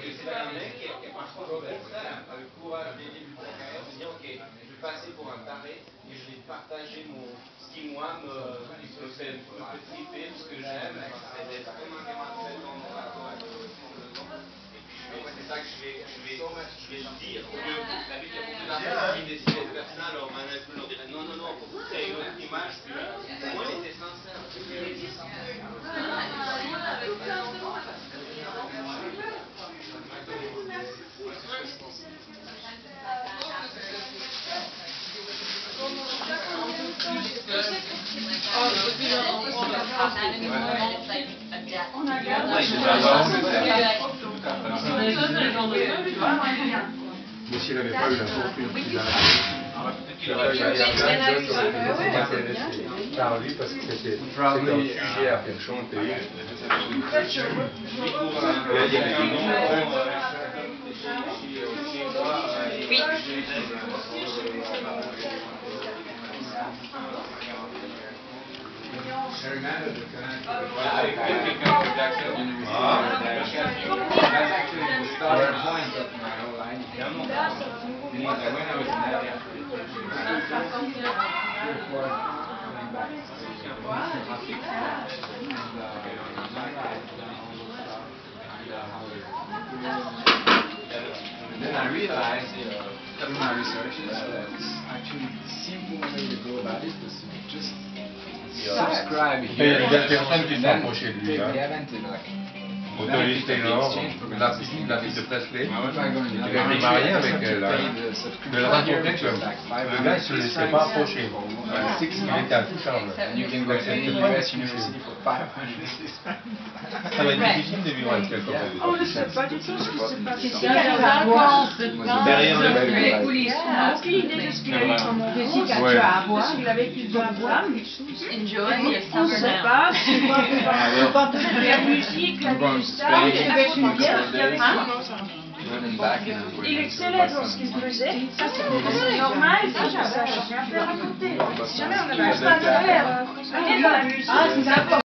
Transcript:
que c'est un mec qui a parfois le courage dès le début de sa carrière de dire ok, je vais passer pour un taré et je vais partager ce qui moi me fait triper, ce que j'aime, c'est d'être comme un gamin de 7 ans dans la Corée, et puis c'est ça que je vais dire. D'habitude, il y a beaucoup d'artistes qui décident de faire ça, leur manager leur dirait non, non, non, il faut créer une autre image. Moi, il était sincère. Mais s'il n'avait pas eu la fortune qu'il a, il y a plein de gens qui étaient intéressés par lui parce que c'était un sujet à faire chanter. Oui. I remember the connection with Jackson University. That's actually the starting point of my whole life. When I was in that and then I realized through my researches that actually the simple way to go about it was to just subscribe here. Il y a des personnes qui sont approchées de lui. Autorise Taylor, l'artiste de Presley, il était marié avec elle. De la rencontrer comme le gars, il ne se laissait pas approcher. Il était intouchable. Ça va être difficile de vivre avec quelqu'un. On ne sait pas du tout ce qui se passe ici. Derrière les coulisses. On n'a aucune idée de ce qu'il a eu comme physique à boire, de ce qu'il a vécu dans la boîte. On ne sait pas. Quand on fait la musique, la avec une bière, il excellait dans ce qu'il faisait, ça c'est normal, ça n'a rien à faire à côté. Si jamais on avait un stade à faire, dans la musique,